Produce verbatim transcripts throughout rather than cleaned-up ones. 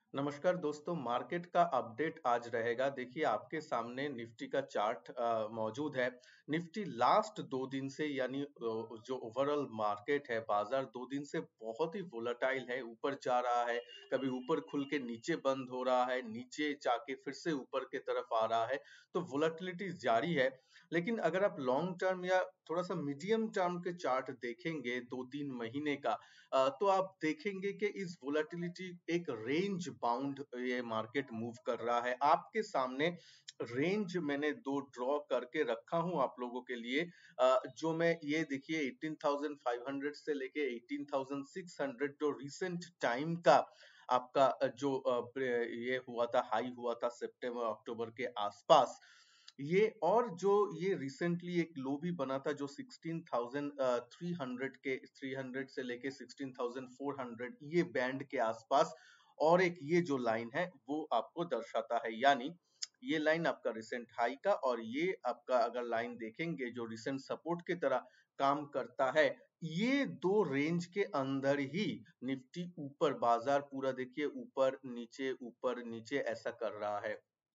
नमस्कार दोस्तों, मार्केट का अपडेट आज रहेगा। देखिए आपके सामने निफ्टी का चार्ट अ, मौजूद है। निफ्टी लास्ट दो दिन से यानी अ, जो ओवरऑल मार्केट है, बाजार दो दिन से बहुत ही वोलेटाइल है, ऊपर जा रहा है, कभी ऊपर खुल के नीचे बंद हो रहा है, नीचे जाके फिर से ऊपर की तरफ आ रहा है, तो वोलेटिलिटी जारी है। लेकिन अगर आप लॉन्ग टर्म या थोड़ा सा मीडियम टर्म के चार्ट देखेंगे दो तीन महीने का, अ, तो आप देखेंगे कि इस वोलेटिलिटी एक रेंज बाउंड ये मार्केट मूव कर रहा है। आपके सामने रेंज मैंने दो ड्रॉ करके रखा हूं आप लोगों के लिए, अ, जो मैं ये देखिए अठारह हज़ार पाँच सौ से लेके अठारह हज़ार छह सौ जो रिसेंट टाइम का आपका अ, जो अ, प्रे- ये हुआ था, हाई हुआ था सितंबर अक्टूबर के आसपास। ये और जो ये रिसेंटली एक लो भी बना था जो सोलह हज़ार तीन सौ के तीन सौ से लेके सोलह हज़ार चार सौ ये बैंड के आसपास, और एक ये जो लाइन है वो आपको दर्शाता है, यानी ये लाइन आपका रिसेंट हाई का, और ये आपका अगर लाइन देखेंगे जो रिसेंट सपोर्ट की तरह काम करता है। ये दो रेंज के अंदर ही निफ्टी ऊपर, बाजार पूरा देखिए ऊपर नीचे ऊपर नीचे ऐसा कर रहा है।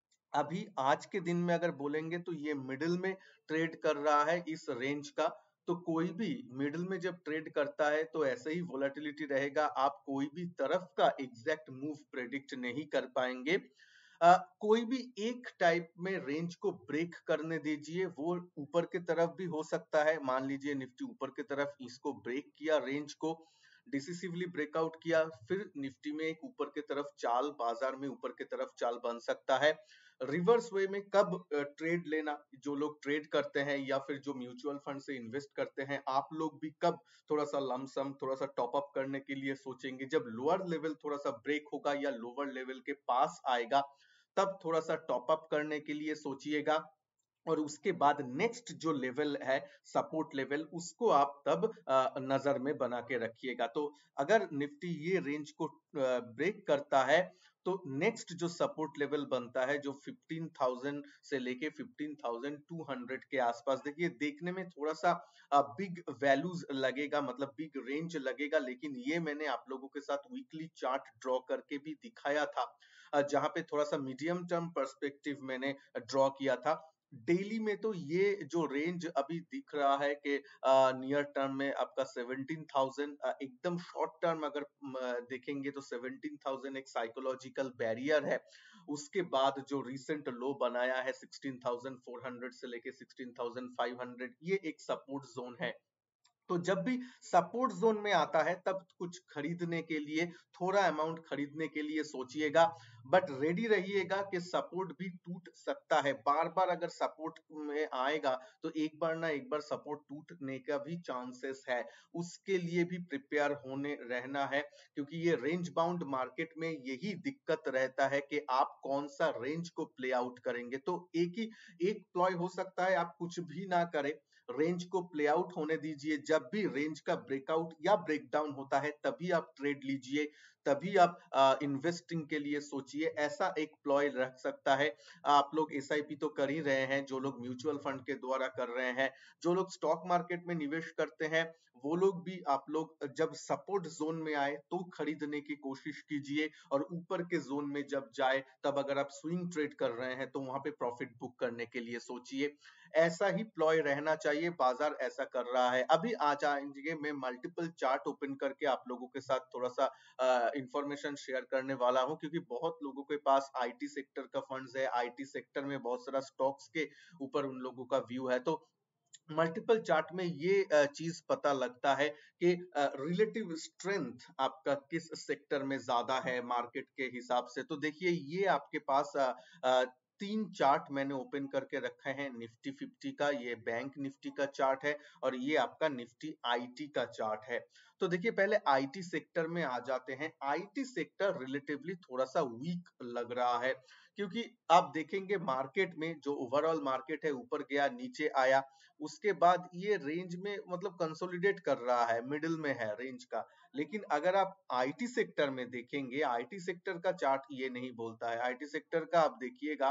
अभी आज के दिन में अगर बोलेंगे तो ये मिडिल में ट्रेड कर रहा है इस रेंज का। तो कोई भी मिडिल में जब ट्रेड करता है तो ऐसे ही वोलेटिलिटी रहेगा, आप कोई भी तरफ का एग्जैक्ट मूव प्रेडिक्ट नहीं कर पाएंगे। आ, कोई भी एक टाइप में रेंज को ब्रेक करने दीजिए, वो ऊपर की तरफ भी हो सकता है। मान लीजिए निफ्टी ऊपर की तरफ इसको ब्रेक किया, रेंज को डिसिसिवली ब्रेकआउट किया, फिर निफ्टी में एक ऊपर की तरफ चाल, बाजार में ऊपर की तरफ चाल बन सकता है। रिवर्स वे में कब ट्रेड लेना, जो लोग ट्रेड करते हैं या फिर जो म्यूचुअल फंड से इन्वेस्ट करते हैं, आप लोग भी कब थोड़ा सा लमसम थोड़ा सा टॉप अप करने के लिए सोचेंगे, जब लोअर लेवल थोड़ा सा ब्रेक होगा या लोअर लेवल के पास आएगा, तब थोड़ा सा टॉप अप करने के लिए सोचिएगा। और उसके बाद नेक्स्ट जो लेवल है, सपोर्ट लेवल, उसको आप तब अ, नजर में बना के रखिएगा। तो अगर निफ्टी ये रेंज को ब्रेक करता है तो नेक्स्ट जो सपोर्ट लेवल बनता है जो पंद्रह हज़ार से लेके पंद्रह हज़ार दो सौ के आसपास, देखिए देखने में थोड़ा सा बिग वैल्यूज लगेगा, मतलब बिग रेंज लगेगा, लेकिन ये मैंने आप लोगों के साथ वीकली चार्ट ड्रॉ करके भी दिखाया था, अ, जहां पे थोड़ा सा मीडियम टर्म पर्सपेक्टिव मैंने ड्रॉ किया था। डेली में तो ये जो रेंज अभी दिख रहा है कि नियर टर्म में आपका सत्रह हज़ार, एकदम शॉर्ट टर्म अगर म, देखेंगे तो सत्रह हज़ार एक साइकोलॉजिकल बैरियर है। उसके बाद जो रिसेंट लो बनाया है सोलह हज़ार चार सौ से लेके सोलह हज़ार पाँच सौ, ये एक सपोर्ट जोन है। तो जब भी सपोर्ट जोन में आता है तब कुछ खरीदने के लिए, थोड़ा अमाउंट खरीदने के लिए सोचिएगा, बट रेडी रहिएगा कि सपोर्ट भी टूट सकता है। बार बार अगर सपोर्ट में आएगा तो एक बार ना एक बार सपोर्ट टूटने का भी चांसेस है, उसके लिए भी प्रिपेयर होने रहना है, क्योंकि ये रेंज बाउंड मार्केट में यही दिक्कत रहता है कि आप कौन सा रेंज को प्ले आउट करेंगे। तो एक ही एक प्लॉय हो सकता है, आप कुछ भी ना करें, रेंज को प्ले आउट होने दीजिए, जब भी रेंज का ब्रेकआउट या ब्रेकडाउन होता है तभी आप ट्रेड लीजिए, तभी आप इन्वेस्टिंग के लिए सोचिए। ऐसा एक प्लॉय रख सकता है। आप लोग एसआईपी तो कर ही रहे हैं, जो लोग म्यूचुअल फंड के द्वारा कर रहे हैं, जो लोग स्टॉक मार्केट में निवेश करते हैं, वो लोग भी, आप लोग जब सपोर्ट जोन में आए तो खरीदने की कोशिश कीजिए, और ऊपर के जोन में जब जाए तब अगर आप स्विंग ट्रेड कर रहे हैं तो वहां पे प्रॉफिट बुक करने के लिए सोचिए। ऐसा ही प्लॉय रहना चाहिए, बाजार ऐसा कर रहा है। अभी आ जाएंगे, मैं मल्टीपल चार्ट ओपन करके आप लोगों के साथ थोड़ा सा इंफॉर्मेशन शेयर करने वाला हूं, क्योंकि बहुत लोगों के पास आईटी सेक्टर का फंड्स है, आईटी सेक्टर में बहुत सारा स्टॉक्स के ऊपर उन लोगों का व्यू है। तो मल्टीपल चार्ट में ये चीज पता लगता है कि रिलेटिव स्ट्रेंथ आपका किस सेक्टर में ज्यादा है मार्केट के हिसाब से। तो देखिए ये आपके पास अ, अ, तीन चार्ट मैंने ओपन करके रखे हैं निफ्टी फिफ्टी का, ये बैंक निफ्टी का चार्ट है, और ये आपका निफ्टी आईटी का चार्ट है। तो देखिए पहले आईटी सेक्टर में आ जाते हैं। आईटी सेक्टर रिलेटिवली थोड़ा सा वीक लग रहा है, क्योंकि आप देखेंगे मार्केट में जो ओवरऑल मार्केट है ऊपर गया नीचे आया, उसके बाद ये रेंज में मतलब कंसोलिडेट कर रहा है, मिडिल में है रेंज का। लेकिन अगर आप आईटी सेक्टर में देखेंगे, आईटी सेक्टर का चार्ट ये नहीं बोलता है। आईटी सेक्टर का आप देखिएगा,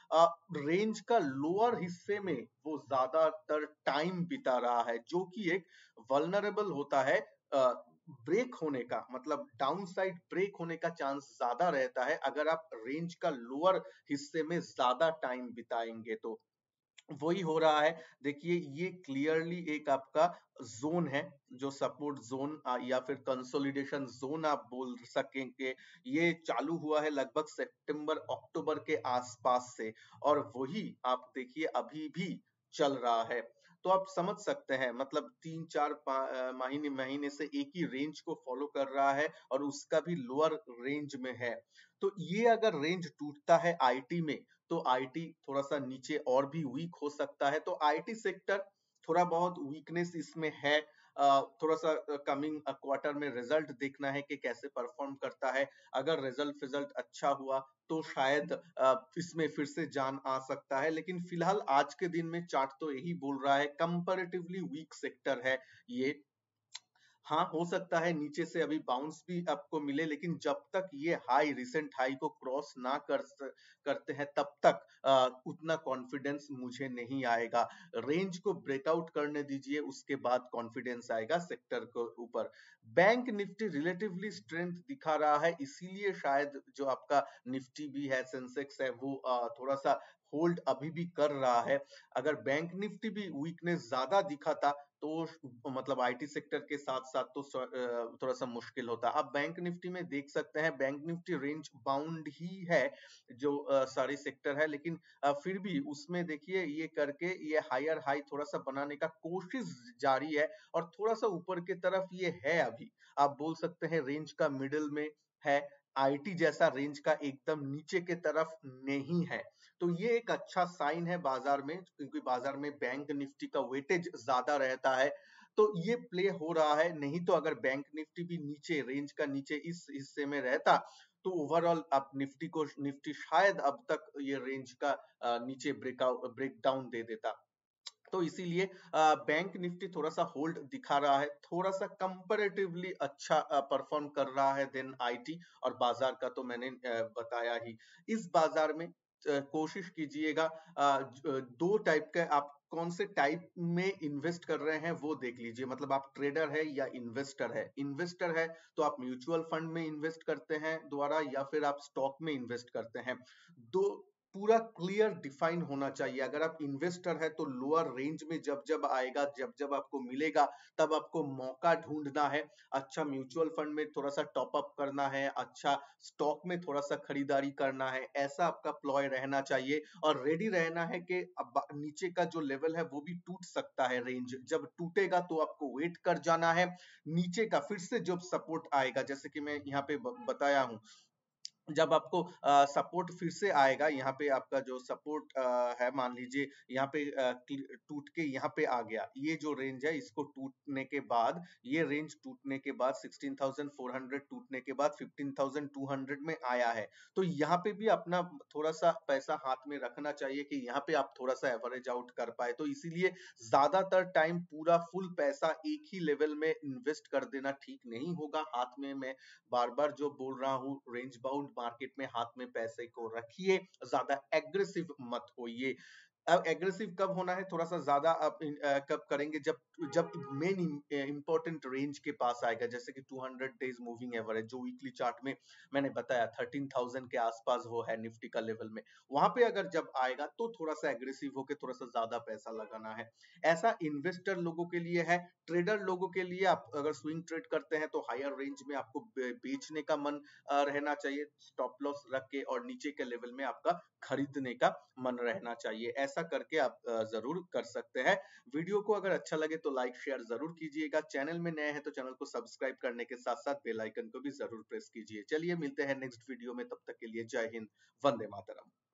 रेंज का लोअर हिस्से में वो ज्यादातर टाइम बिता रहा है, जो कि एक वल्नरेबल होता है ब्रेक होने का मतलब डाउन साइड ब्रेक होने का चांस ज्यादा रहता है अगर आप रेंज का लोअर हिस्से में ज्यादा टाइम बिताएंगे तो। वही हो रहा है। देखिए ये क्लियरली एक आपका जोन है, जो सपोर्ट जोन या फिर कंसोलिडेशन जोन आप बोल सकेंगे। ये चालू हुआ है लगभग सितंबर अक्टूबर के आसपास से, और वही आप देखिए अभी भी चल रहा है। तो आप समझ सकते हैं मतलब तीन चार पा- महीने महीने से एक ही रेंज को फॉलो कर रहा है और उसका भी लोअर रेंज में है। तो ये अगर रेंज टूटता है आईटी में, तो आईटी थोड़ा सा नीचे और भी वीक हो सकता है। तो आईटी सेक्टर थोड़ा बहुत वीकनेस इसमें है। अ, थोड़ा सा कमिंग क्वार्टर में रिजल्ट देखना है कि कैसे परफॉर्म करता है। अगर रिजल्ट रिजल्ट अच्छा हुआ तो शायद अ, इसमें फिर से जान आ सकता है, लेकिन फिलहाल आज के दिन में चार्ट तो यही बोल रहा है कंपैरेटिवली वीक सेक्टर है ये। हाँ हो सकता है नीचे से अभी बाउंस भी आपको मिले, लेकिन जब तक ये हाई रिसेंट हाई को क्रॉस ना कर स- करते हैं तब तक आ, उतना कॉन्फिडेंस मुझे नहीं आएगा। रेंज को ब्रेकआउट करने दीजिए, उसके बाद कॉन्फिडेंस आएगा सेक्टर के ऊपर। बैंक निफ्टी रिलेटिवली स्ट्रेंथ दिखा रहा है, इसीलिए शायद जो आपका निफ्टी भी है, सेंसेक्स है, वो आ, थोड़ा सा होल्ड अभी भी कर रहा है। अगर बैंक निफ्टी भी वीकनेस ज्यादा दिखा था तो मतलब आईटी सेक्टर के साथ साथ तो स- थोड़ा सा मुश्किल होता। अब बैंक निफ्टी में देख सकते हैं बैंक निफ्टी रेंज बाउंड ही है जो अ, सारी सेक्टर है, लेकिन अ, फिर भी उसमें देखिए ये करके ये हायर हाई थोड़ा सा बनाने का कोशिश जारी है, और थोड़ा सा ऊपर की तरफ ये है अभी। आप बोल सकते हैं रेंज का मिडिल में है, आईटी जैसा रेंज का एकदम नीचे के तरफ नहीं है। तो ये एक अच्छा साइन है बाजार में, क्योंकि बाजार में बैंक निफ्टी का वेटेज ज्यादा रहता है। तो ये प्ले हो रहा है। नहीं तो अगर बैंक निफ्टी भी नीचे रेंज का नीचे इस हिस्से में रहता तो ओवरऑल आप निफ्टी को निफ्टी शायद अब तक ये रेंज का अ, नीचे ब्रेकआउट ब्रेक डाउन दे देता। तो इसीलिए बैंक निफ्टी थोड़ा सा होल्ड दिखा रहा है, थोड़ा सा कंपैरेटिवली अच्छा परफॉर्म कर रहा है देन आईटी। और बाजार का तो मैंने अ, बताया ही। इस बाजार में अ, कोशिश कीजिएगा अ, ज- दो टाइप के आप कौन से टाइप में इन्वेस्ट कर रहे हैं वो देख लीजिए। मतलब आप ट्रेडर है या इन्वेस्टर है। इन्वेस्टर है तो आप म्यूचुअल फंड में इन्वेस्ट करते हैं द्वारा, या फिर आप स्टॉक में इन्वेस्ट करते हैं। दो पूरा क्लियर डिफाइन होना चाहिए। अगर आप इन्वेस्टर है तो लोअर रेंज में जब जब आएगा, जब जब आपको मिलेगा, तब आपको मौका ढूंढना है। अच्छा म्यूचुअल फंड में थोड़ा सा टॉप अप करना है, अच्छा स्टॉक में थोड़ा सा खरीदारी करना है, ऐसा आपका प्लॉय रहना चाहिए। और रेडी रहना है कि अब नीचे का जो लेवल है वो भी टूट सकता है। रेंज जब टूटेगा तो आपको वेट कर जाना है। नीचे का फिर से जब सपोर्ट आएगा, जैसे कि मैं यहाँ पे ब- बताया हूँ, जब आपको सपोर्ट फिर से आएगा, यहाँ पे आपका जो सपोर्ट है मान लीजिए यहाँ पे अ, क्लि- टूट के यहाँ पे आ गया, ये जो रेंज है इसको टूटने के बाद, ये रेंज टूटने के बाद सोलह हज़ार चार सौ टूटने के बाद पंद्रह हज़ार दो सौ में आया है। तो यहाँ पे भी अपना थोड़ा सा पैसा हाथ में रखना चाहिए कि यहाँ पे आप थोड़ा सा एवरेज आउट कर पाए। तो इसीलिए ज्यादातर टाइम पूरा फुल पैसा एक ही लेवल में इन्वेस्ट कर देना ठीक नहीं होगा। हाथ में मैं बार बार जो बोल रहा हूँ, रेंज बाउंड मार्केट में हाथ में पैसे को रखिए, ज्यादा एग्रेसिव मत होइए। अब एग्रेसिव कब होना है, थोड़ा सा ज्यादा आप इन- अ, कब करेंगे, जब जब मेन इंपॉर्टेंट रेंज के पास आएगा, जैसे कि two hundred days moving average जो वीकली चार्ट में मैंने बताया थर्टीन थाउजेंड के आसपास वो है निफ्टी का लेवल में, वहां पे अगर जब आएगा तो थोड़ा सा एग्रेसिव होके थोड़ा सा ज्यादा पैसा लगाना है। ऐसा इन्वेस्टर लोगों के लिए है। ट्रेडर लोगों के लिए, आप अगर स्विंग ट्रेड करते हैं तो हायर रेंज में आपको बे- बेचने का मन अ, रहना चाहिए, स्टॉप लॉस रख के, और नीचे के लेवल में आपका खरीदने का मन रहना चाहिए। ऐसा करके आप अ, जरूर कर सकते हैं। वीडियो को अगर अच्छा लगे तो लाइक शेयर जरूर कीजिएगा। चैनल में नए हैं तो चैनल को सब्सक्राइब करने के साथ साथ बेल आइकन को भी जरूर प्रेस कीजिए। चलिए मिलते हैं नेक्स्ट वीडियो में, तब तक के लिए जय हिंद, वंदे मातरम।